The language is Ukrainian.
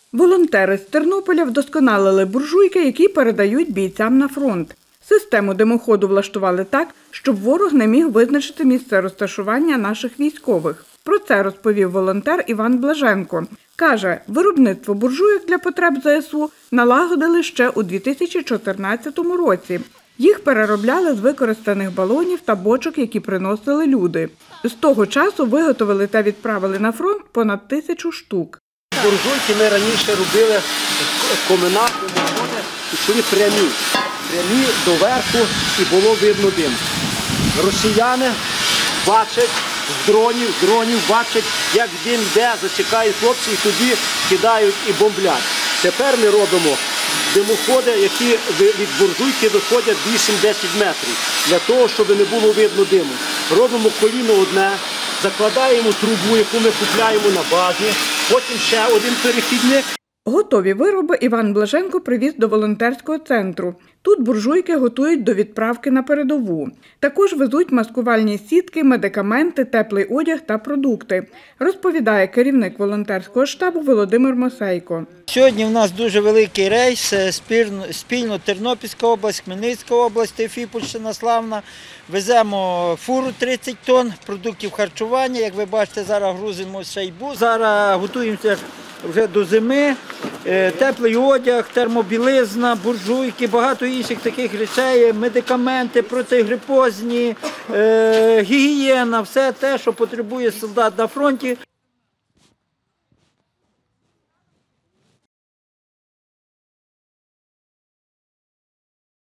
Волонтери з Тернополя вдосконалили буржуйки, які передають бійцям на фронт. Систему димоходу влаштували так, щоб ворог не міг визначити місце розташування наших військових. Про це розповів волонтер Іван Блаженко. Каже, виробництво буржуйок для потреб ЗСУ налагодили ще у 2014 році. Їх переробляли з використаних балонів та бочок, які приносили люди. З того часу виготовили та відправили на фронт понад 1000 штук. Буржуйки ми раніше робили комина, йшли прямі доверху і було видно дим. Росіяни бачать з дронів бачать, як дим йде, засікають хлопці і тоді кидають і бомблять. Тепер ми робимо димоходи, які від буржуйки виходять 8-10 метрів, для того, щоб не було видно диму. Робимо коліно одне, закладаємо трубу, яку ми купляємо на базі, потім ще один перехідник. Готові вироби Іван Блаженко привіз до волонтерського центру. Тут буржуйки готують до відправки на передову. Також везуть маскувальні сітки, медикаменти, теплий одяг та продукти, розповідає керівник волонтерського штабу Володимир Мосейко. Сьогодні в нас дуже великий рейс, спільно Тернопільська область, Хмельницька область, Тевфіпольщина славна. Веземо фуру 30 тонн продуктів харчування. Як ви бачите, зараз грузимо шайбу. Зараз готуємося вже до зими. Теплий одяг, термобілизна, буржуйки, багато інших таких речей, медикаменти, протигрипозні, гігієна, все те, що потребує солдат на фронті,